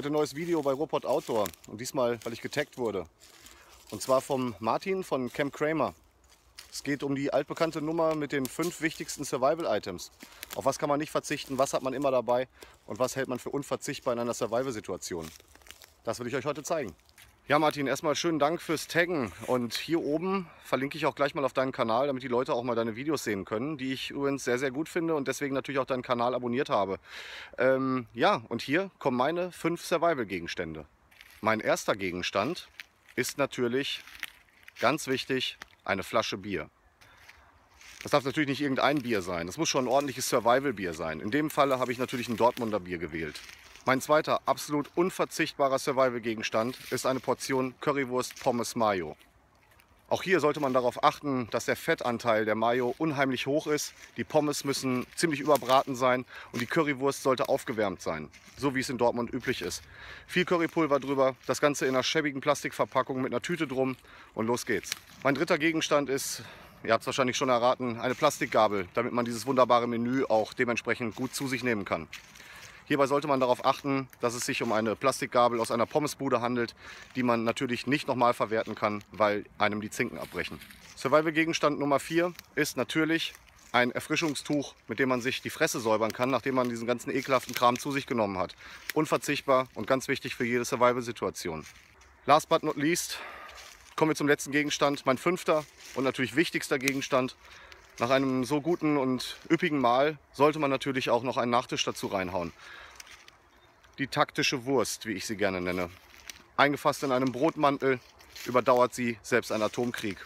Heute ein neues Video bei Ruhrpott Outdoor und diesmal, weil ich getaggt wurde. Und zwar vom Martin von Camp Kramer. Es geht um die altbekannte Nummer mit den 5 wichtigsten Survival-Items. Auf was kann man nicht verzichten, was hat man immer dabei und was hält man für unverzichtbar in einer Survival-Situation. Das will ich euch heute zeigen. Ja Martin, erstmal schönen Dank fürs Taggen und hier oben verlinke ich auch gleich mal auf deinen Kanal, damit die Leute auch mal deine Videos sehen können, die ich übrigens sehr, sehr gut finde und deswegen natürlich auch deinen Kanal abonniert habe. Ja, und hier kommen meine 5 Survival-Gegenstände. Mein erster Gegenstand ist natürlich, ganz wichtig, eine Flasche Bier. Das darf natürlich nicht irgendein Bier sein, das muss schon ein ordentliches Survival-Bier sein. In dem Falle habe ich natürlich ein Dortmunder Bier gewählt. Mein zweiter absolut unverzichtbarer Survival-Gegenstand ist eine Portion Currywurst Pommes Mayo. Auch hier sollte man darauf achten, dass der Fettanteil der Mayo unheimlich hoch ist. Die Pommes müssen ziemlich überbraten sein und die Currywurst sollte aufgewärmt sein, so wie es in Dortmund üblich ist. Viel Currypulver drüber, das Ganze in einer schäbigen Plastikverpackung mit einer Tüte drum und los geht's. Mein dritter Gegenstand ist, ihr habt es wahrscheinlich schon erraten, eine Plastikgabel, damit man dieses wunderbare Menü auch dementsprechend gut zu sich nehmen kann. Hierbei sollte man darauf achten, dass es sich um eine Plastikgabel aus einer Pommesbude handelt, die man natürlich nicht nochmal verwerten kann, weil einem die Zinken abbrechen. Survival-Gegenstand Nummer 4 ist natürlich ein Erfrischungstuch, mit dem man sich die Fresse säubern kann, nachdem man diesen ganzen ekelhaften Kram zu sich genommen hat. Unverzichtbar und ganz wichtig für jede Survival-Situation. Last but not least kommen wir zum letzten Gegenstand, mein 5. und natürlich wichtigster Gegenstand. Nach einem so guten und üppigen Mahl sollte man natürlich auch noch einen Nachtisch dazu reinhauen. Die taktische Wurst, wie ich sie gerne nenne. Eingefasst in einem Brotmantel überdauert sie selbst einen Atomkrieg.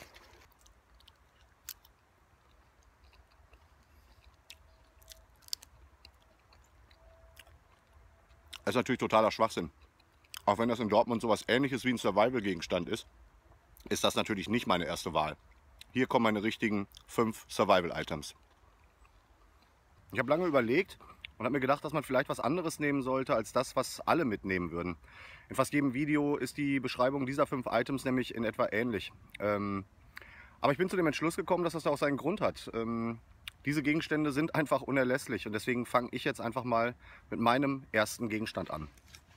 Das ist natürlich totaler Schwachsinn. Auch wenn das in Dortmund sowas Ähnliches wie ein Survival-Gegenstand ist, ist das natürlich nicht meine erste Wahl. Hier kommen meine richtigen 5 Survival-Items. Ich habe lange überlegt und habe mir gedacht, dass man vielleicht was anderes nehmen sollte als das, was alle mitnehmen würden. In fast jedem Video ist die Beschreibung dieser 5 Items nämlich in etwa ähnlich. Aber ich bin zu dem Entschluss gekommen, dass das auch seinen Grund hat. Diese Gegenstände sind einfach unerlässlich und deswegen fange ich jetzt einfach mal mit meinem ersten Gegenstand an.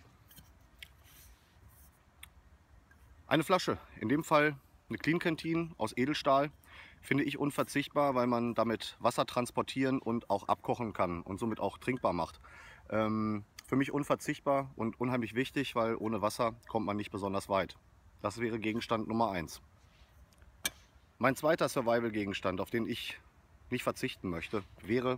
Eine Flasche, in dem Fall eine Clean Canteen aus Edelstahl, finde ich unverzichtbar, weil man damit Wasser transportieren und auch abkochen kann und somit auch trinkbar macht. Für mich unverzichtbar und unheimlich wichtig, weil ohne Wasser kommt man nicht besonders weit. Das wäre Gegenstand Nummer 1. Mein zweiter Survival-Gegenstand, auf den ich nicht verzichten möchte, wäre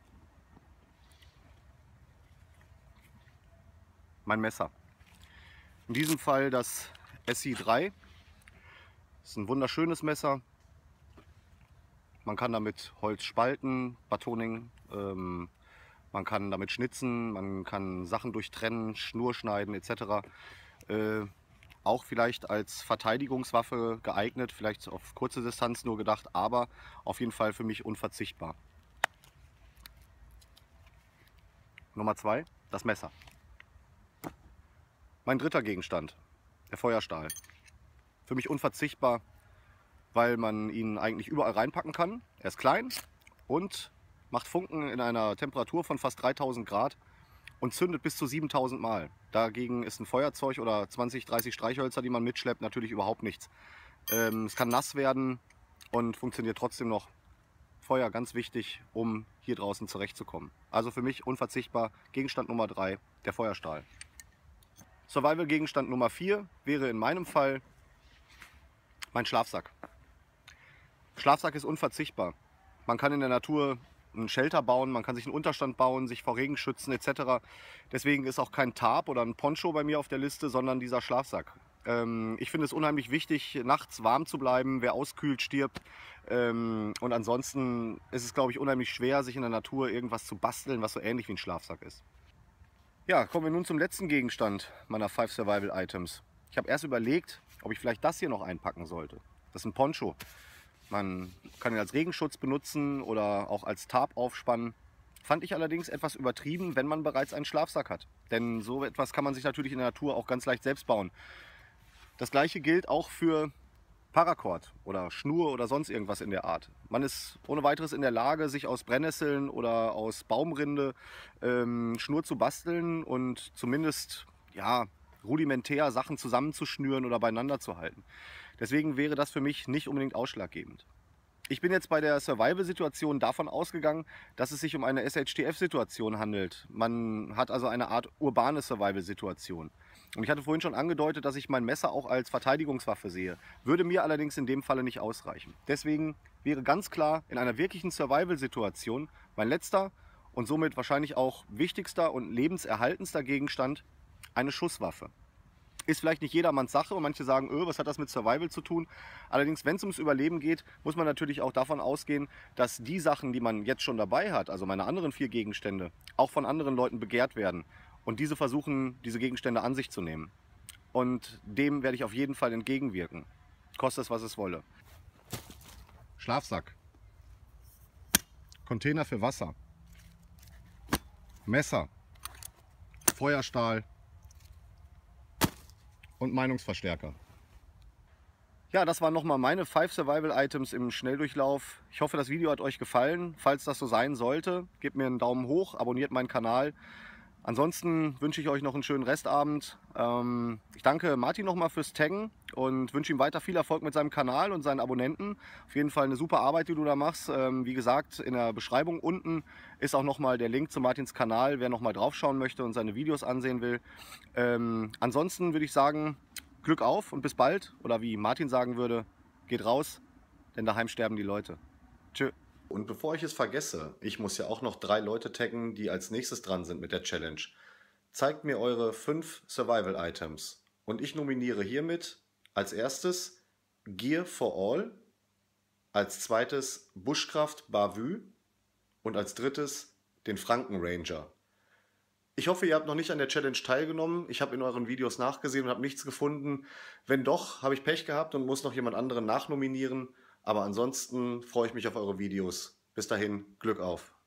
mein Messer. In diesem Fall das SI3. Das ist ein wunderschönes Messer. Man kann damit Holz spalten, Batoning, man kann damit schnitzen, man kann Sachen durchtrennen, Schnur schneiden etc. Auch vielleicht als Verteidigungswaffe geeignet, vielleicht auf kurze Distanz nur gedacht, aber auf jeden Fall für mich unverzichtbar. Nummer 2, das Messer. Mein dritter Gegenstand, der Feuerstahl. Für mich unverzichtbar, weil man ihn eigentlich überall reinpacken kann. Er ist klein und macht Funken in einer Temperatur von fast 3000 Grad und zündet bis zu 7000 Mal. Dagegen ist ein Feuerzeug oder 20, 30 Streichhölzer, die man mitschleppt, natürlich überhaupt nichts. Es kann nass werden und funktioniert trotzdem noch. Feuer ganz wichtig, um hier draußen zurechtzukommen. Also für mich unverzichtbar Gegenstand Nummer 3, der Feuerstahl. Survival-Gegenstand Nummer 4 wäre in meinem Fall mein Schlafsack. Schlafsack ist unverzichtbar. Man kann in der Natur einen Shelter bauen, man kann sich einen Unterstand bauen, sich vor Regen schützen etc. Deswegen ist auch kein Tarp oder ein Poncho bei mir auf der Liste, sondern dieser Schlafsack. Ich finde es unheimlich wichtig, nachts warm zu bleiben, wer auskühlt, stirbt. Und ansonsten ist es, glaube ich, unheimlich schwer, sich in der Natur irgendwas zu basteln, was so ähnlich wie ein Schlafsack ist. Ja, kommen wir nun zum letzten Gegenstand meiner 5 Survival Items. Ich habe erst überlegt, ob ich vielleicht das hier noch einpacken sollte. Das ist ein Poncho. Man kann ihn als Regenschutz benutzen oder auch als Tarp aufspannen. Fand ich allerdings etwas übertrieben, wenn man bereits einen Schlafsack hat. Denn so etwas kann man sich natürlich in der Natur auch ganz leicht selbst bauen. Das gleiche gilt auch für Paracord oder Schnur oder sonst irgendwas in der Art. Man ist ohne weiteres in der Lage, sich aus Brennnesseln oder aus Baumrinde Schnur zu basteln und zumindest ja, rudimentär Sachen zusammenzuschnüren oder beieinander zu halten. Deswegen wäre das für mich nicht unbedingt ausschlaggebend. Ich bin jetzt bei der Survival-Situation davon ausgegangen, dass es sich um eine SHTF-Situation handelt. Man hat also eine Art urbane Survival-Situation. Und ich hatte vorhin schon angedeutet, dass ich mein Messer auch als Verteidigungswaffe sehe. Würde mir allerdings in dem Falle nicht ausreichen. Deswegen wäre ganz klar in einer wirklichen Survival-Situation mein letzter und somit wahrscheinlich auch wichtigster und lebenserhaltendster Gegenstand eine Schusswaffe. Ist vielleicht nicht jedermanns Sache und manche sagen, was hat das mit Survival zu tun? Allerdings, wenn es ums Überleben geht, muss man natürlich auch davon ausgehen, dass die Sachen, die man jetzt schon dabei hat, also meine anderen 4 Gegenstände, auch von anderen Leuten begehrt werden und diese versuchen, diese Gegenstände an sich zu nehmen. Und dem werde ich auf jeden Fall entgegenwirken, koste es, was es wolle. Schlafsack, Container für Wasser, Messer, Feuerstahl und Meinungsverstärker. Ja, das waren nochmal meine 5 Survival Items im Schnelldurchlauf. Ich hoffe, das Video hat euch gefallen. Falls das so sein sollte, gebt mir einen Daumen hoch, abonniert meinen Kanal. Ansonsten wünsche ich euch noch einen schönen Restabend. Ich danke Martin nochmal fürs Taggen und wünsche ihm weiter viel Erfolg mit seinem Kanal und seinen Abonnenten. Auf jeden Fall eine super Arbeit, die du da machst. Wie gesagt, in der Beschreibung unten ist auch nochmal der Link zu Martins Kanal, wer nochmal drauf schauen möchte und seine Videos ansehen will. Ansonsten würde ich sagen, Glück auf und bis bald. Oder wie Martin sagen würde, geht raus, denn daheim sterben die Leute. Tschö. Und bevor ich es vergesse, ich muss ja auch noch 3 Leute taggen, die als nächstes dran sind mit der Challenge. Zeigt mir eure 5 Survival Items und ich nominiere hiermit als erstes Gear for All, als zweites Bushcraft Bavü und als drittes den Franken Ranger. Ich hoffe, ihr habt noch nicht an der Challenge teilgenommen. Ich habe in euren Videos nachgesehen und habe nichts gefunden. Wenn doch, habe ich Pech gehabt und muss noch jemand anderen nachnominieren. Aber ansonsten freue ich mich auf eure Videos. Bis dahin, Glück auf!